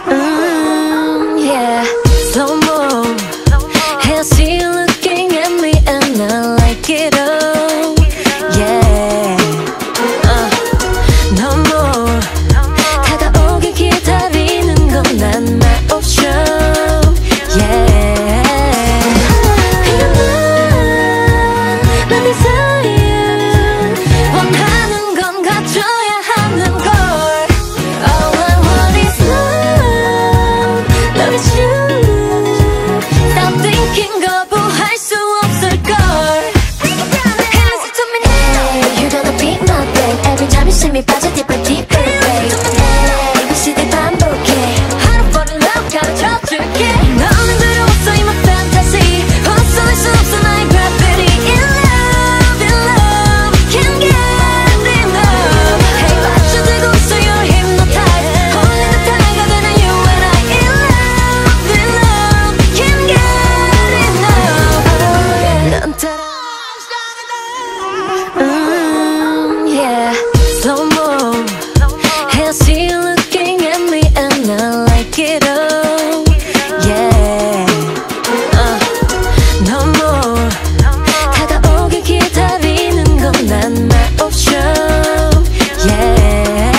Yeah, slow mo. I see you looking at me and I like it all. Yeah, no more. 다가오길 기다리는 건 난 my option. Yeah, 난 desire. 원하는 건 가져야 하는 걸. All I want is love. Love is you. Stop thinking 거부할 수 없을걸. Listen to me now. You gonna be my babe. Every time you see me 빠져 deeper deeper babe. ABCD 반복해. 하루버린 love 가르쳐줄게. 너는 들어왔어 in my fantasy. 헛소릴 수 없어 나의 gravity. In love, can't get enough. Hey 맞춰들고 있어 you're hypnotized. 홀리는 다가가 난 you and I. In love, can't get enough. 넌 따라 yeah, slow mo. I see you looking at me and I like it all. Yeah, no more. 다가오길 기다리는 건 난 my option. Yeah,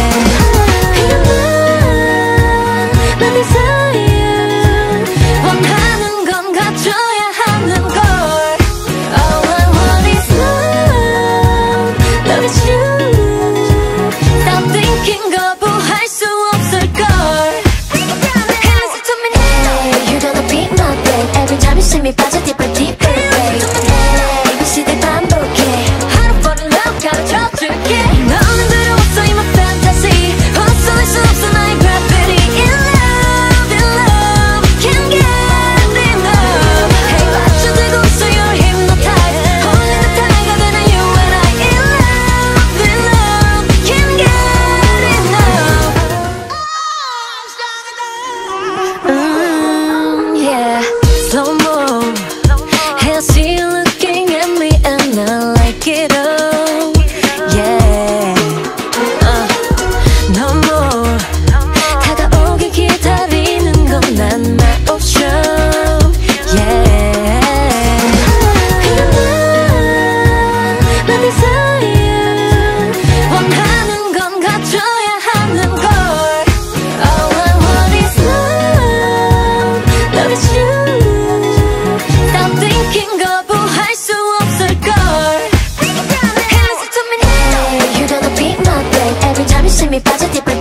난 desire. 원하는 건 가져야 하는 걸. All I want is love. Love is you. Stop thinking 거부할 수 없을걸. Listen to me now. You gonna be my babe. Every time you see me 빠져 deeper deeper babe. ABCD 반복해. 하루버린 love 가르쳐줄게. 너는 들어왔어 in my fantasy. 헛소릴 수 없어 나의 gravity. In love, can't get enough. Hey 맞춰들고 있어 you're hypnotized. 홀리는 다가가 난 you and I. In love, can't get enough. Yeah, slow mo. I see you looking at me and I like it all. Yeah, no more. 다가오길 기다리는 건 난 my option. Yeah, 난 desire. 원하는 건 가져야 하는 걸. All I want is love. Love is you. Stop thinking 거부할 수 없을걸. Listen to me now. You gonna be my babe. Every time you see me 빠져 deeper